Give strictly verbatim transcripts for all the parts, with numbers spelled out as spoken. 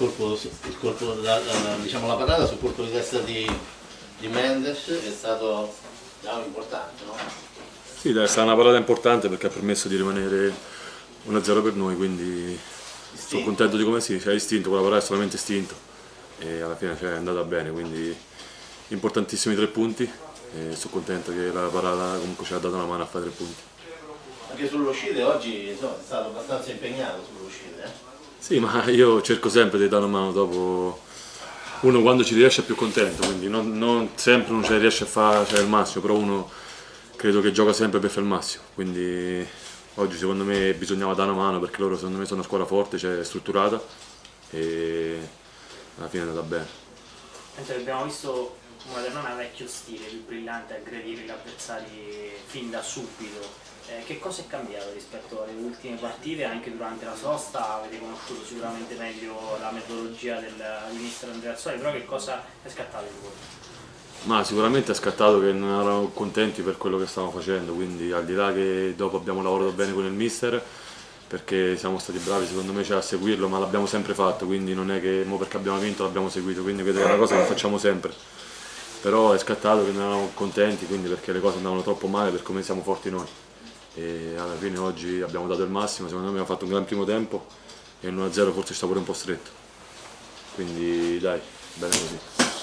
colpo, il colpo la, la, diciamo, la parata sul colpo di testa di, di Mendes è stato, diciamo, importante, no? Sì, dai, è stata una parata importante perché ha permesso di rimanere uno a zero per noi, quindi istinto. Sono contento di come si, cioè istinto, quella parata è solamente istinto e alla fine cioè, è andata bene, quindi importantissimi tre punti e sono contento che la parata comunque ci ha dato una mano a fare tre punti. Anche sull'uscita oggi insomma, è stato abbastanza impegnato sull'uscita, eh? Sì, ma io cerco sempre di dare una mano dopo, uno quando ci riesce è più contento, quindi non, non sempre uno ci riesce a fare cioè, il massimo, però uno credo che gioca sempre per fare il massimo, quindi oggi secondo me bisognava dare una mano perché loro secondo me sono una squadra forte, cioè strutturata e alla fine è andata bene. Mentre abbiamo visto una Ternana vecchio stile, più brillante, aggredire gli avversari fin da subito. Eh, che cosa è cambiato rispetto alle ultime partite? Anche durante la sosta avete conosciuto sicuramente meglio la metodologia del mister Andreazzoli, però che cosa è scattato in voi? Ma sicuramente è scattato che non erano contenti per quello che stavamo facendo, quindi al di là che dopo abbiamo lavorato bene con il mister, perché siamo stati bravi secondo me cioè, a seguirlo, ma l'abbiamo sempre fatto, quindi non è che mo perché abbiamo vinto l'abbiamo seguito, quindi vedo che è una cosa che facciamo sempre. Però è scattato che non eravamo contenti, quindi perché le cose andavano troppo male per come siamo forti noi. E alla fine oggi abbiamo dato il massimo, secondo me abbiamo fatto un gran primo tempo e l'uno a zero forse sta pure un po' stretto. Quindi dai, bene così.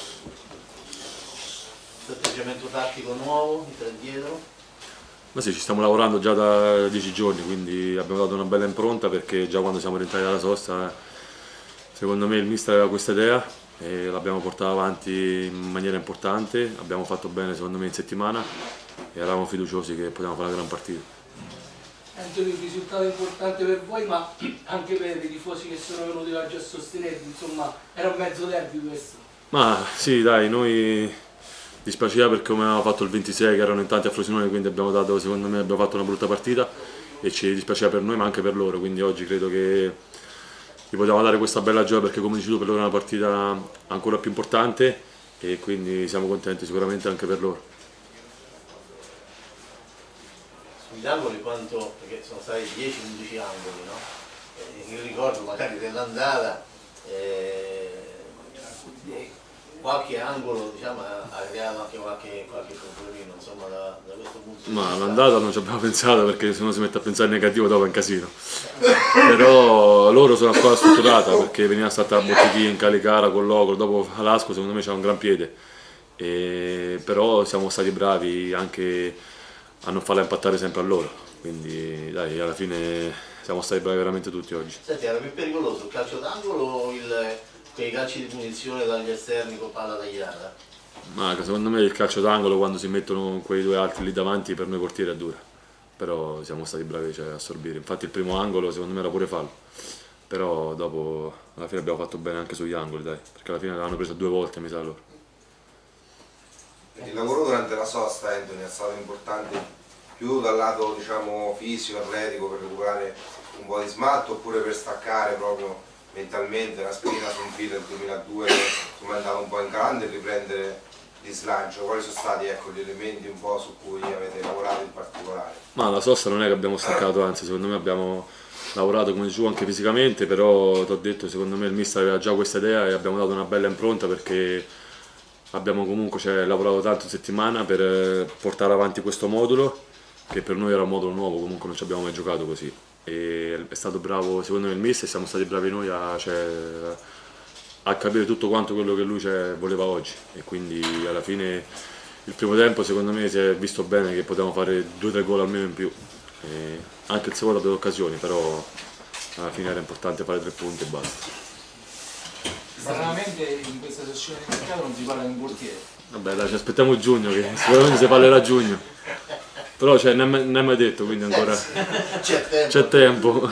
Atteggiamento tattico nuovo, di tre dietro? Ma sì, ci stiamo lavorando già da dieci giorni, quindi abbiamo dato una bella impronta perché già quando siamo rientrati dalla sosta secondo me il mister aveva questa idea e l'abbiamo portata avanti in maniera importante, abbiamo fatto bene secondo me in settimana e eravamo fiduciosi che potevamo fare una gran partita. Anthony, un risultato importante per voi ma anche per i tifosi che sono venuti oggi a sostenervi, insomma era un mezzo derby questo. Ma sì dai, noi dispiaceva perché come avevamo fatto il ventisei che erano in tanti a Frosinone, quindi abbiamo dato, secondo me abbiamo fatto una brutta partita e ci dispiaceva per noi ma anche per loro, quindi oggi credo che gli potevamo dare questa bella gioia perché come dici tu per loro è una partita ancora più importante e quindi siamo contenti sicuramente anche per loro. Sugli angoli quanto, perché sono stati dieci undici angoli, no? Eh, io ricordo magari dell'andata eh, qualche angolo diciamo, ha creato anche qualche, qualche problemino insomma da, da questo punto di vista. Ma l'andata non ci abbiamo pensato perché se uno si mette a pensare negativo dopo è un casino. Però loro sono una squadra strutturata perché veniva stata a Bottighin, Calicara, con Logro, dopo Alasco secondo me c'è un gran piede. E, però siamo stati bravi anche a non farla impattare sempre a loro, quindi dai, alla fine siamo stati bravi veramente tutti oggi. Senti, era più pericoloso il calcio d'angolo o il, quei calci di punizione dagli esterni con palla tagliata? Ma secondo me il calcio d'angolo quando si mettono quei due altri lì davanti per noi portieri è dura, però siamo stati bravi cioè, a assorbire, infatti il primo angolo secondo me era pure fallo, però dopo alla fine abbiamo fatto bene anche sugli angoli dai, perché alla fine l'hanno preso due volte mi sa loro. Il lavoro durante la sosta, Anthony, è stato importante più dal lato diciamo, fisico, atletico, per recuperare un po' di smalto oppure per staccare proprio mentalmente la spina su un filo del duemiladue come è andato un po' in grande e riprendere di slancio? Quali sono stati ecco, gli elementi un po' su cui avete lavorato in particolare? Ma la sosta non è che abbiamo staccato, anzi secondo me abbiamo lavorato come giù anche fisicamente, però ti ho detto secondo me il mister aveva già questa idea e abbiamo dato una bella impronta perché abbiamo comunque cioè, lavorato tanto in settimana per portare avanti questo modulo che per noi era un modulo nuovo, comunque non ci abbiamo mai giocato così e è stato bravo secondo me il mister e siamo stati bravi noi a, cioè, a capire tutto quanto quello che lui cioè, voleva oggi e quindi alla fine il primo tempo secondo me si è visto bene che potevamo fare due o tre gol almeno in più e anche il secondo ha dato occasioni, però alla fine era importante fare tre punti e basta. Stranamente in questa sessione di mercato non si parla di un portiere. Vabbè dai, ci aspettiamo giugno che sicuramente si parlerà a giugno. Però cioè, non è mai detto, quindi ancora c'è tempo. C'è tempo.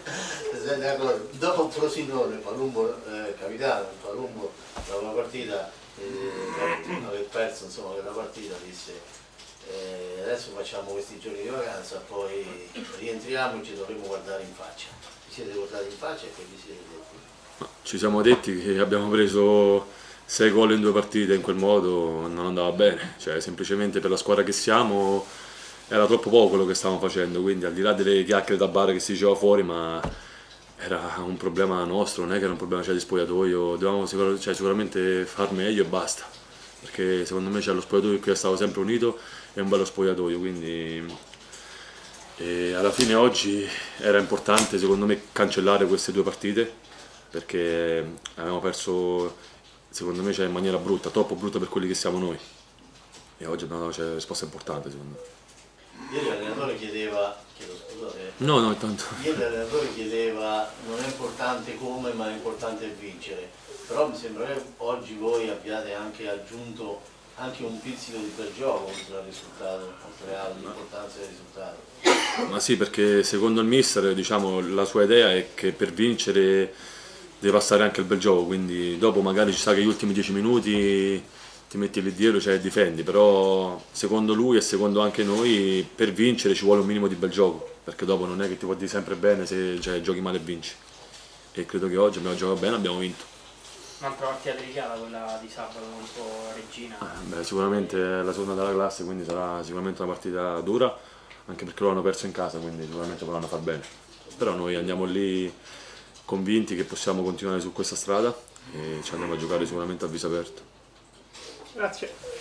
Dopo Frosinone, Palumbo eh, capitano, Palumbo da una partita, eh, aver perso insomma quella partita, disse eh, adesso facciamo questi giorni di vacanza, poi rientriamo e ci dovremo guardare in faccia. Vi siete guardati in faccia e che vi siete detti? Ci siamo detti che abbiamo preso sei gol in due partite in quel modo, non andava bene, cioè semplicemente per la squadra che siamo era troppo poco quello che stavamo facendo, quindi al di là delle chiacchiere da bar che si diceva fuori, ma era un problema nostro, non è che era un problema cioè, di spogliatoio, dovevamo sicur- cioè, sicuramente far meglio e basta, perché secondo me c'è lo spogliatoio qui è stato sempre unito e un bello spogliatoio, quindi e alla fine oggi era importante secondo me cancellare queste due partite, perché abbiamo perso secondo me cioè, in maniera brutta, troppo brutta per quelli che siamo noi, e oggi abbiamo dato una risposta importante secondo me. Ieri l'allenatore chiedeva, chiedo scusate, No, no, intanto. ieri l'allenatore chiedeva non è importante come ma è importante vincere, però mi sembra che oggi voi abbiate anche aggiunto anche un pizzico di bel gioco oltre al risultato, oltre all'importanza del risultato. Ma sì, perché secondo il mister diciamo, la sua idea è che per vincere deve passare anche il bel gioco, quindi dopo magari ci sa che gli ultimi dieci minuti ti metti lì dietro cioè, e difendi, però secondo lui e secondo anche noi per vincere ci vuole un minimo di bel gioco, perché dopo non è che ti può dire sempre bene se cioè, giochi male e vinci, e credo che oggi abbiamo giocato bene, abbiamo vinto. Un'altra partita delicata quella di sabato contro Regina. Eh, beh, sicuramente è la seconda della classe, quindi sarà sicuramente una partita dura, anche perché loro hanno perso in casa, quindi sicuramente vorranno far bene, però noi andiamo lì convinti che possiamo continuare su questa strada e ci andiamo a giocare sicuramente a viso aperto. Grazie.